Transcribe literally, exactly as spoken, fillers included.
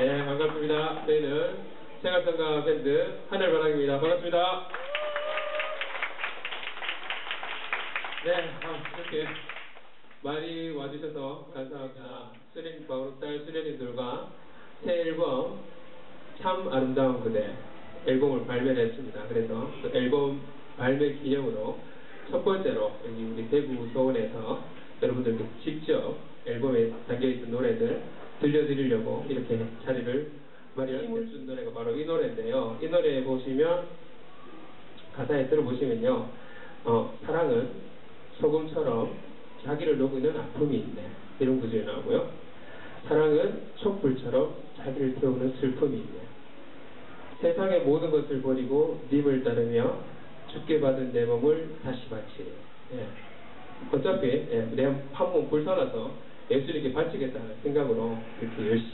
네, 반갑습니다. 저희는 생활성가 밴드 하늘바람입니다. 반갑습니다. 네, 아, 이렇게 많이 와주셔서 감사합니다. 수련, 마우르딸 수련님들과 새 앨범 참 아름다운 그대 앨범을 발매를 했습니다. 그래서 그 앨범 발매 기념으로 첫 번째로 여기 우리 대구 서원에서 여러분들께 직접 앨범에 담겨있던 노래들 들려드리려고 이렇게 자리를 마련해 준 노래가 바로 이 노래인데요. 이 노래 보시면 가사에 들어보시면요, 어, 사랑은 소금처럼 자기를 녹이는 아픔이 있네, 이런 구절이 나오고요. 사랑은 촛불처럼 자기를 태우는 슬픔이 있네. 세상의 모든 것을 버리고 님을 따르며 죽게 받은 내 몸을 다시 바치리. 예. 어차피 예, 내 한 몸 불살라서 예수님께 바치겠다는 생각으로 이렇게 열심히